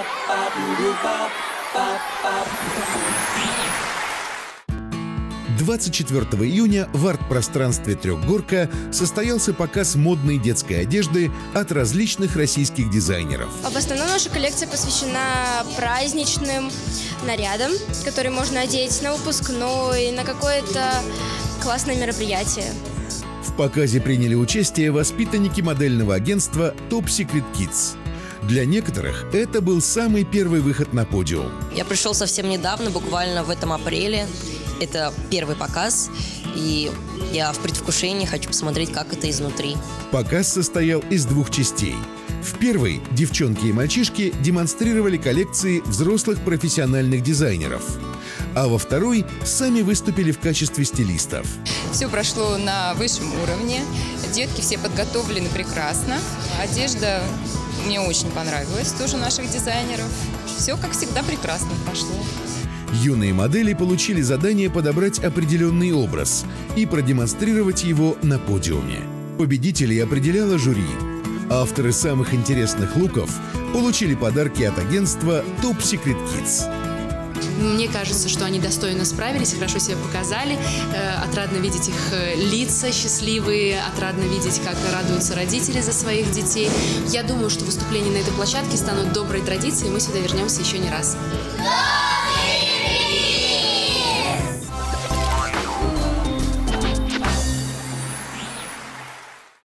«24 июня в арт-пространстве «Трехгорка» состоялся показ модной детской одежды от различных российских дизайнеров. В основном наша коллекция посвящена праздничным нарядам, которые можно одеть на выпускной, на какое-то классное мероприятие. В показе приняли участие воспитанники модельного агентства Top Secret Kids. Для некоторых это был самый первый выход на подиум. Я пришел совсем недавно, буквально в этом апреле. Это первый показ, и я в предвкушении хочу посмотреть, как это изнутри. Показ состоял из двух частей. В первой девчонки и мальчишки демонстрировали коллекции взрослых профессиональных дизайнеров, а во второй сами выступили в качестве стилистов. Все прошло на высшем уровне, детки все подготовлены прекрасно, одежда мне очень понравилась, тоже наших дизайнеров. Все, как всегда, прекрасно прошло. Юные модели получили задание подобрать определенный образ и продемонстрировать его на подиуме. Победителей определяло жюри. Авторы самых интересных луков получили подарки от агентства Top Secret Kids. Мне кажется, что они достойно справились, хорошо себя показали. Отрадно видеть их лица счастливые, отрадно видеть, как радуются родители за своих детей. Я думаю, что выступления на этой площадке станут доброй традицией, и мы сюда вернемся еще не раз.